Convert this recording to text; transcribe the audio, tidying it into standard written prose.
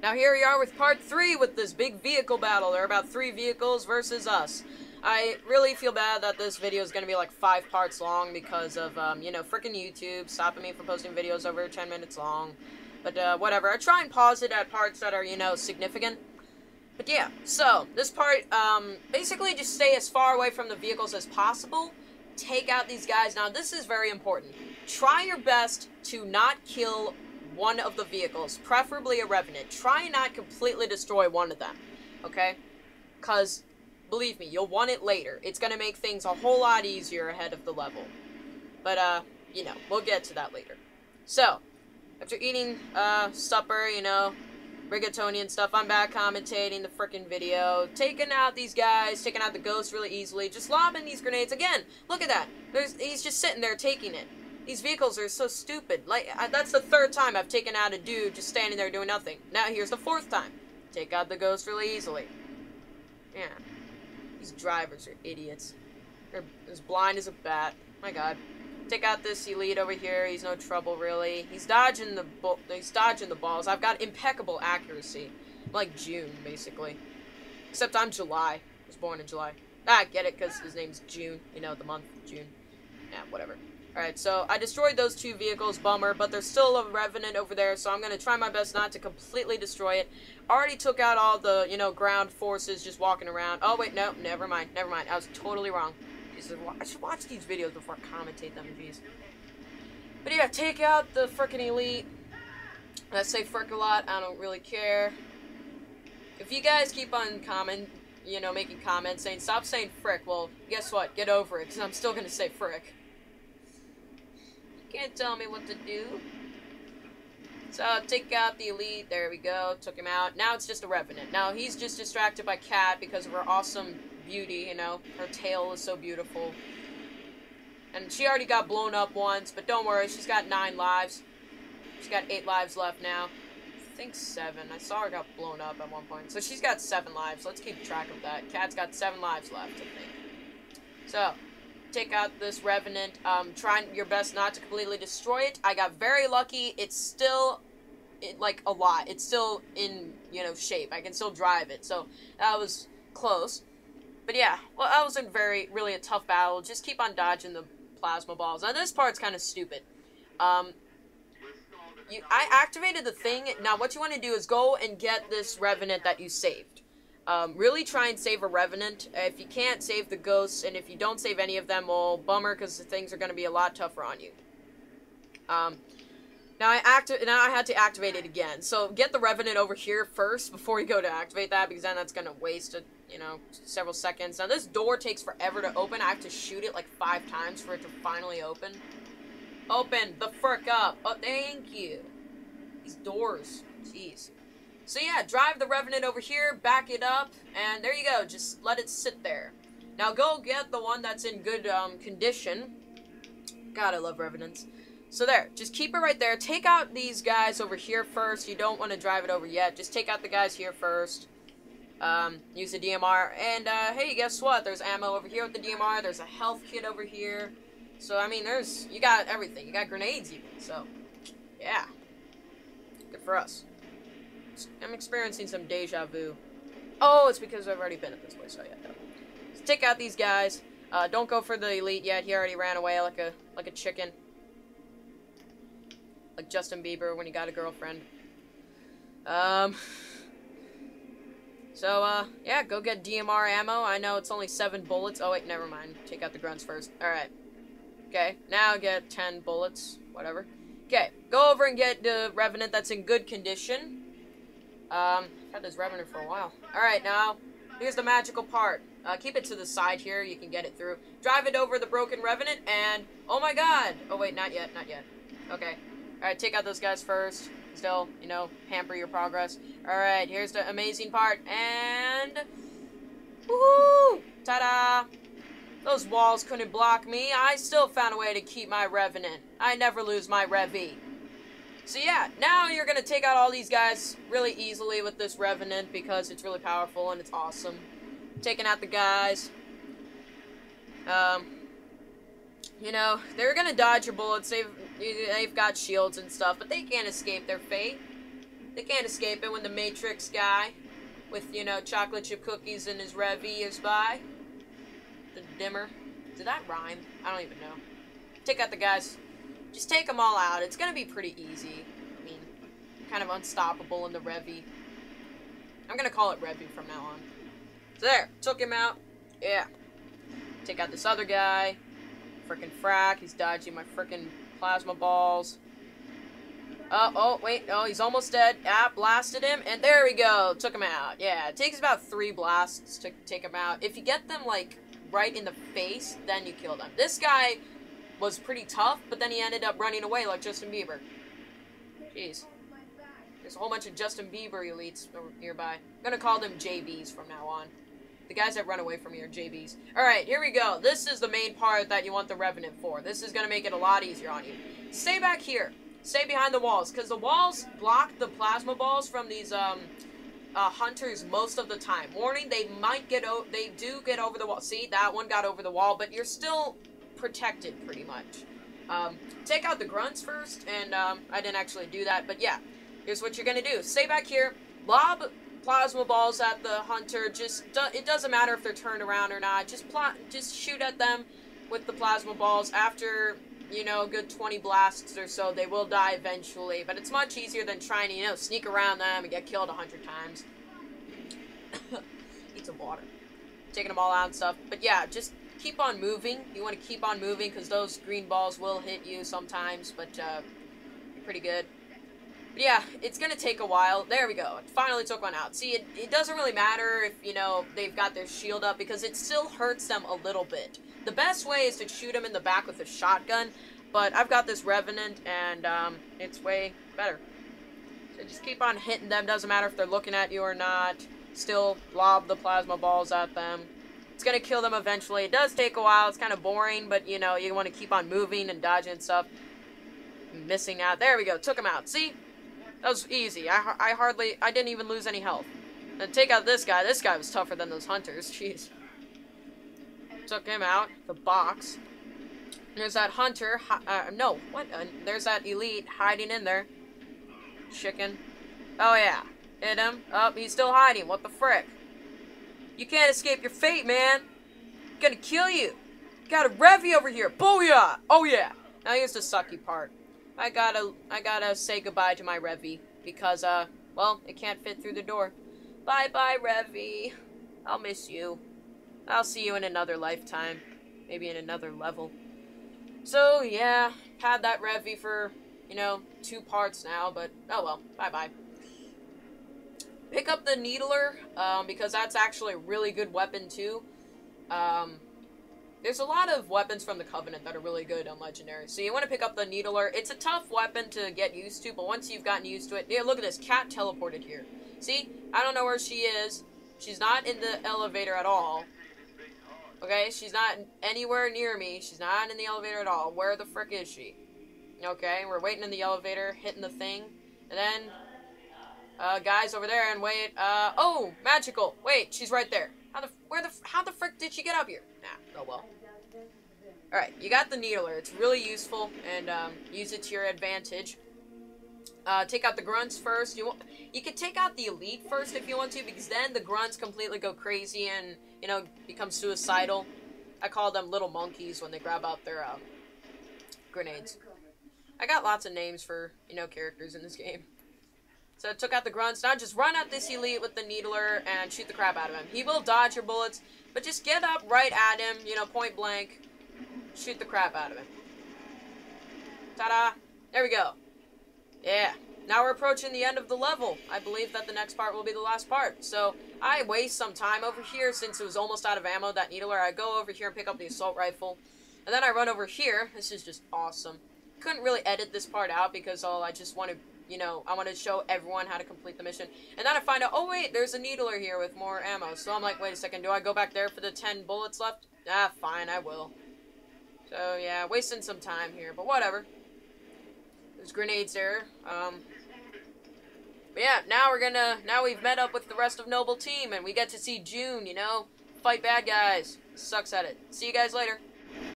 Now here we are with part 3 with this big vehicle battle. There are about 3 vehicles versus us. I really feel bad that this video is going to be like 5 parts long because of, frickin' YouTube stopping me from posting videos over 10 minutes long. But, whatever. I try and pause it at parts that are, significant. But yeah, so, this part, basically just stay as far away from the vehicles as possible. Take out these guys. Now, this is very important. Try your best to not kill one of the vehicles, preferably a Revenant. Try and not completely destroy one of them, okay? Because, believe me, you'll want it later. It's going to make things a whole lot easier ahead of the level. But, we'll get to that later. So, after eating, supper, rigatoni and stuff, I'm back commentating the frickin' video, taking out these guys, taking out the ghosts really easily, just lobbing these grenades. Again, look at that. He's just sitting there taking it. These vehicles are so stupid. Like, that's the 3rd time I've taken out a dude just standing there doing nothing. Now here's the 4th time. Take out the ghost really easily. Yeah. These drivers are idiots. They're as blind as a bat. My god. Take out this elite over here. He's no trouble, really. He's dodging the balls. I've got impeccable accuracy. I'm like June, basically. Except I'm July. I was born in July. I get it, because his name's June. The month, June. Yeah, whatever. Alright, so I destroyed those 2 vehicles, bummer, but there's still a Revenant over there, so I'm going to try my best not to completely destroy it. Already took out all the, ground forces just walking around. Oh, wait, no, never mind. I was totally wrong. I should watch these videos before I commentate them, jeez. But yeah, take out the frickin' elite. I say frick a lot, I don't really care. If you guys keep on making comments saying, stop saying frick, well, guess what? Get over it, because I'm still going to say frick. Can't tell me what to do. So, take out the elite. There we go. Took him out. Now it's just a Revenant. Now, he's just distracted by Cat because of her awesome beauty, Her tail is so beautiful. And she already got blown up once, but don't worry. She's got 9 lives. She's got 8 lives left now. I think 7. I saw her got blown up at one point. So, she's got 7 lives. Let's keep track of that. Cat's got 7 lives left, I think. So, take out this Revenant, trying your best not to completely destroy it. I got very lucky. It's still, a lot. It's still in, shape. I can still drive it, so that was close. But yeah, well, that wasn't really a tough battle. Just keep on dodging the plasma balls. Now, this part's kind of stupid. I activated the thing. Now, what you want to do is go and get this Revenant that you saved. Really try and save a Revenant. If you can't, save the ghosts, and if you don't save any of them, well, bummer, because the things are going to be a lot tougher on you. Now I had to activate it again. So get the Revenant over here first before you go to activate that, because then that's going to waste several seconds. Now this door takes forever to open. I have to shoot it like 5 times for it to finally open. Open the frick up. Oh, thank you. These doors. Jeez. So yeah, drive the Revenant over here, back it up, and there you go. Just let it sit there. Now go get the one that's in good condition. God, I love Revenants. So there, just keep it right there. Take out these guys over here first. You don't want to drive it over yet. Just take out the guys here first. Use the DMR. And hey, guess what? There's ammo over here with the DMR. There's a health kit over here. So I mean, you got everything. You got grenades even. So yeah, good for us. I'm experiencing some deja vu. Oh, it's because I've already been at this place. So yeah, no. So take out these guys. Don't go for the elite yet. He already ran away like a chicken. Like Justin Bieber when he got a girlfriend. Yeah, go get DMR ammo. I know it's only 7 bullets. Oh wait, never mind. Take out the grunts first. Alright. Okay, now get 10 bullets. Whatever. Okay, go over and get the Revenant that's in good condition. I've had this Revenant for a while. Alright, now, here's the magical part. Keep it to the side here, you can get it through. Drive it over the broken Revenant, and, oh my god! Oh wait, not yet. Okay. Alright, take out those guys first. Still, hamper your progress. Alright, here's the amazing part, and... woohoo! Ta-da! Those walls couldn't block me. I still found a way to keep my Revenant. I never lose my Revy. So yeah, now you're going to take out all these guys really easily with this Revenant because it's really powerful and it's awesome. Taking out the guys. They're going to dodge your bullets. They've got shields and stuff, but they can't escape their fate. They can't escape it when the Matrix guy with, you know, chocolate chip cookies in his Revy is by. The dimmer. Did that rhyme? I don't even know. Take out the guys. Just take them all out. It's gonna be pretty easy. I mean, kind of unstoppable in the Revy. I'm gonna call it Revy from now on. So there, took him out. Yeah. Take out this other guy. Frickin' frack. He's dodging my frickin' plasma balls. Oh, wait. Oh, he's almost dead. Ah, blasted him. And there we go. Took him out. Yeah, it takes about 3 blasts to take him out. If you get them, like, right in the face, then you kill them. This guy was pretty tough, but then he ended up running away like Justin Bieber. Jeez. There's a whole bunch of Justin Bieber elites nearby. I'm gonna call them JBs from now on. The guys that run away from me are JBs. Alright, here we go. This is the main part that you want the Revenant for. This is gonna make it a lot easier on you. Stay back here. Stay behind the walls, because the walls block the plasma balls from these, hunters most of the time. Warning, they do get over the wall. See, that one got over the wall, but you're still protected, pretty much. Take out the grunts first, and, I didn't actually do that, but yeah. Here's what you're gonna do. Stay back here, lob plasma balls at the hunter. It doesn't matter if they're turned around or not. Just shoot at them with the plasma balls. After, you know, a good 20 blasts or so, they will die eventually. But it's much easier than trying to, you know, sneak around them and get killed 100 times. Eat some water. Taking them all out and stuff. But yeah, just keep on moving. You want to keep on moving because those green balls will hit you sometimes. But, pretty good. But yeah, it's gonna take a while. There we go. It finally took one out. See, it doesn't really matter if, you know, they've got their shield up because it still hurts them a little bit. The best way is to shoot them in the back with a shotgun, but I've got this Revenant, and, it's way better. So just keep on hitting them. Doesn't matter if they're looking at you or not. Still lob the plasma balls at them. It's gonna kill them eventually. It does take a while. It's kind of boring, but, you know, you want to keep on moving and dodging stuff. Missing out. There we go. Took him out. See? That was easy. I didn't even lose any health. And take out this guy. This guy was tougher than those hunters. Jeez. Took him out. The box. There's that hunter. No. What? There's that elite hiding in there. Chicken. Oh, yeah. Hit him. Oh, he's still hiding. What the frick? You can't escape your fate, man. I'm gonna kill you. Got a Revy over here. Booyah! Oh, yeah. Now here's the sucky part. I gotta say goodbye to my Revy, because, well, it can't fit through the door. Bye-bye, Revy. I'll miss you. I'll see you in another lifetime. Maybe in another level. So, yeah, had that Revy for, you know, 2 parts now, but, oh well, bye-bye. Pick up the Needler, because that's actually a really good weapon, too. There's a lot of weapons from the Covenant that are really good on Legendary. So you want to pick up the Needler. It's a tough weapon to get used to, but once you've gotten used to it... Yeah, look at this. Cat teleported here. See? I don't know where she is. She's not in the elevator at all. Okay? She's not anywhere near me. She's not in the elevator at all. Where the frick is she? Okay, we're waiting in the elevator, hitting the thing. And then... guys over there, and wait. Oh! Magical! Wait, she's right there. How the frick did she get up here? Nah, oh well. Alright, you got the Needler. It's really useful, and, use it to your advantage. Take out the grunts first. You can take out the elite first if you want to, because then the grunts completely go crazy and, you know, become suicidal. I call them little monkeys when they grab out their, grenades. I got lots of names for, you know, characters in this game. So I took out the grunts. Now just run at this elite with the Needler and shoot the crap out of him. He will dodge your bullets, but just get up right at him, you know, point blank. Shoot the crap out of him. Ta-da! There we go. Yeah. Now we're approaching the end of the level. I believe that the next part will be the last part. So I waste some time over here since it was almost out of ammo, that Needler. I go over here and pick up the assault rifle. And then I run over here. This is just awesome. Couldn't really edit this part out because I just wanted... You know, I want to show everyone how to complete the mission. And then I find out, oh wait, there's a Needler here with more ammo. So I'm like, wait a second, do I go back there for the 10 bullets left? Ah, fine, I will. So yeah, wasting some time here, but whatever. There's grenades there. But yeah, now we've met up with the rest of Noble Team, and we get to see June, you know, fight bad guys. Sucks at it. See you guys later.